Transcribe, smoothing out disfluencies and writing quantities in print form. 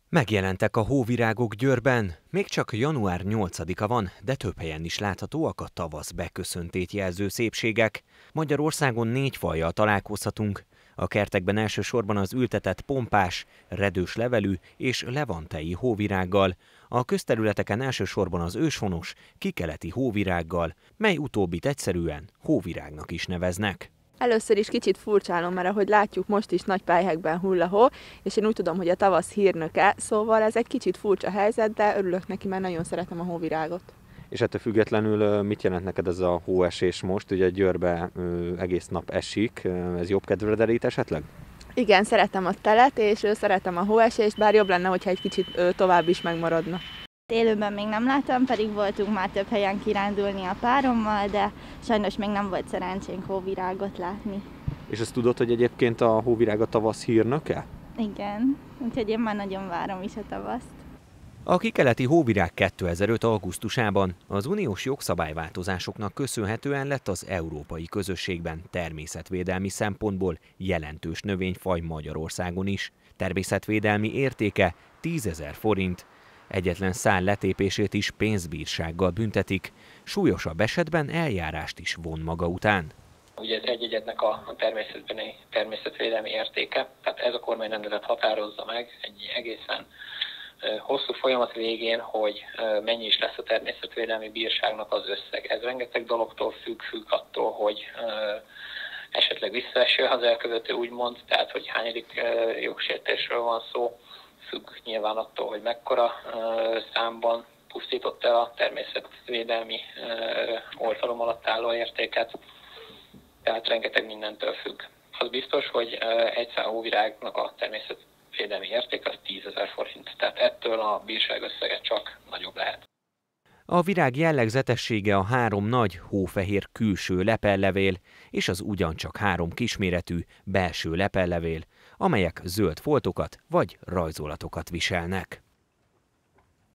Megjelentek a hóvirágok Győrben. Még csak január 8-a van, de több helyen is láthatóak a tavasz beköszöntét jelző szépségek. Magyarországon 4 fajjal találkozhatunk. A kertekben elsősorban az ültetett pompás, redős levelű és levantei hóvirággal, a közterületeken elsősorban az őshonos, kikeleti hóvirággal, mely utóbbit egyszerűen hóvirágnak is neveznek. Először is kicsit furcsálom, mert ahogy látjuk, most is nagy pályákban hull a hó, és én úgy tudom, hogy a tavasz hírnöke, szóval ez egy kicsit furcsa helyzet, de örülök neki, mert nagyon szeretem a hóvirágot. És ettől függetlenül mit jelent neked ez a hóesés most? Ugye Győrbe egész nap esik, ez jobb kedvre derít esetleg? Igen, szeretem a telet, és szeretem a hóesést, bár jobb lenne, hogyha egy kicsit tovább is megmaradna. Élőben még nem láttam, pedig voltunk már több helyen kirándulni a párommal, de sajnos még nem volt szerencsénk hóvirágot látni. És azt tudod, hogy egyébként a hóvirág a tavasz hírnöke? Igen, úgyhogy én már nagyon várom is a tavaszt. A kikeleti hóvirág 2005. augusztusában az uniós jogszabályváltozásoknak köszönhetően lett az európai közösségben természetvédelmi szempontból jelentős növényfaj Magyarországon is. Természetvédelmi értéke 10 000 forint. Egyetlen szál letépését is pénzbírsággal büntetik, súlyosabb esetben eljárást is von maga után. Ugye ez egy-egyetnek a természetvédelmi értéke, tehát ez a kormányrendelet határozza meg egy egészen hosszú folyamat végén, hogy mennyi is lesz a természetvédelmi bírságnak az összeg. Ez rengeteg dologtól függ attól, hogy esetleg visszaeső az elkövető úgymond, tehát hogy hányadik jogsértésről van szó, függ nyilván attól, hogy mekkora számban pusztított el a természetvédelmi oltalom alatt álló értéket, tehát rengeteg mindentől függ. Az biztos, hogy egy szál hóvirágnak a természetvédelmi érték az 10 000 forint, tehát ettől a bírság összege csak nagyobb lehet. A virág jellegzetessége a 3 nagy, hófehér külső lepellevél és az ugyancsak 3 kisméretű belső lepellevél, amelyek zöld foltokat vagy rajzolatokat viselnek.